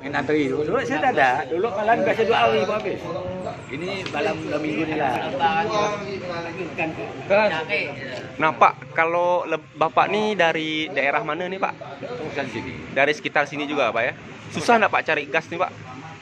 antri dulu saya tak ada. Dulu malam biasa 2 hari baru habis. Ini malam 2 minggu ni lah. Nah Pak, kalau Bapak nih dari daerah mana nih Pak? Bukan sini. Dari sekitar sini juga Pak ya? Susah nggak Pak cari gas nih Pak?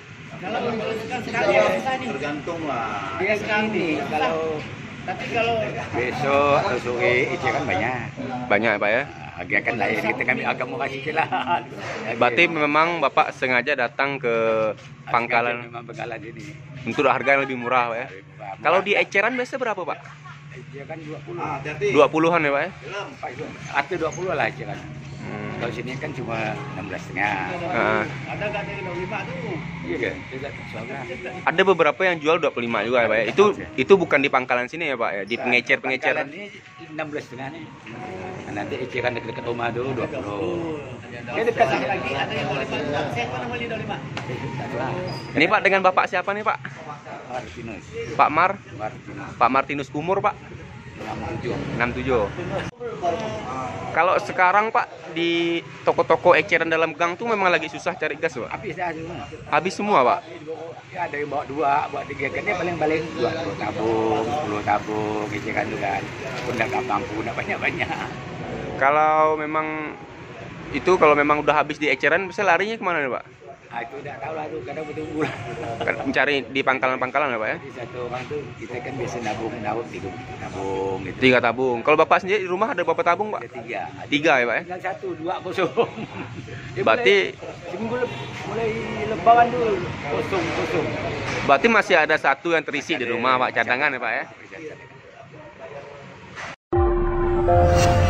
Tergantung lah. Dia sekali tapi kalau besok atau sore itu kan banyak. Banyak Pak ya? Harga kan lain, kita kami agak mau kasih lah. Berarti memang Bapak sengaja datang ke pangkalan memang pangkalan ini untuk harga yang lebih murah Pak ya? Kalau di eceran biasa berapa Pak? dia kan 20. 20-an ya Pak ya? Atau 20 lah eceran. Kalau sini kan cuma 16,5. Ada nggak dari 25 tuh? Iya kan? Ada beberapa yang jual 25 juga ya Pak ya? Itu bukan di pangkalan sini ya Pak ya? Di pengecer-pengecer. Ini 16,5 nih. Nanti eceran dekat-dekat rumah dulu 20. Ya dekat sini lagi ada yang 25. Saya pernah beli 25. Ini Pak dengan Bapak siapa nih Pak? Martinus. Pak Martinus. Pak Martinus umur Pak? 67. 67. Kalau sekarang Pak di toko-toko eceran dalam gang tuh memang lagi susah cari gas Pak? Habis dah semua. Habis semua Pak? Ya ada yang bawa 2, bawa 3 kan dia paling-paling 20 tabung, 10 tabung eceran tu kan. Pun dah tak mampu nak banyak-banyak. Kalau memang udah habis di eceran, bisa larinya kemana nih Pak? Ah itu dah tahu lah tu, kadang bertunggu lah. Mencari di pangkalan-pangkalan ya Pak ya? Jadi satu orang tu kita kan biasa nabung 3 tabung gitu. 3 tabung. Kalau Bapak sendiri di rumah ada berapa tabung Pak? Ada 3. 3 ya Pak ya? Tinggal 1, 2 kosong. Berarti seminggu mulai lebaran tu kosong. Berarti masih ada 1 yang terisi di rumah Pak, cadangan ya Pak ya?